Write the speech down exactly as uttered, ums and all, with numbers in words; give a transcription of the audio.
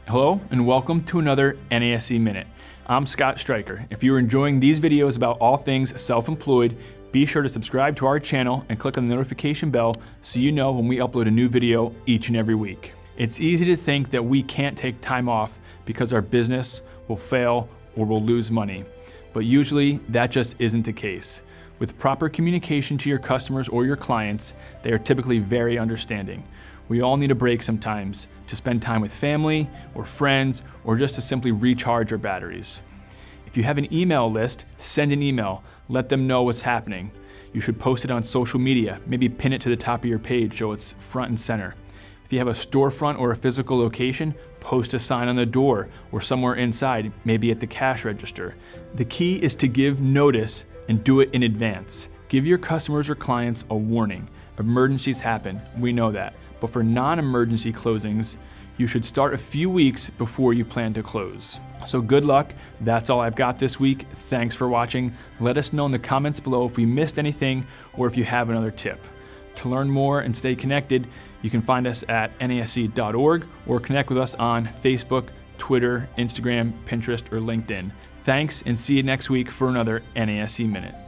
Hello and welcome to another N A S E Minute. I'm Scott Stryker. If you're enjoying these videos about all things self-employed, be sure to subscribe to our channel and click on the notification bell so you know when we upload a new video each and every week. It's easy to think that we can't take time off because our business will fail or we'll lose money. But usually that just isn't the case. With proper communication to your customers or your clients, they are typically very understanding. We all need a break sometimes to spend time with family or friends or just to simply recharge our batteries. If you have an email list, send an email. Let them know what's happening. You should post it on social media, maybe pin it to the top of your page so it's front and center. If you have a storefront or a physical location, post a sign on the door or somewhere inside, maybe at the cash register. The key is to give notice and do it in advance. Give your customers or clients a warning. Emergencies happen, we know that. But for non-emergency closings, you should start a few weeks before you plan to close. So good luck. That's all I've got this week. Thanks for watching. Let us know in the comments below if we missed anything or if you have another tip. To learn more and stay connected, you can find us at N A S E dot org or connect with us on Facebook, Twitter, Instagram, Pinterest, or LinkedIn. Thanks and see you next week for another N A S E Minute.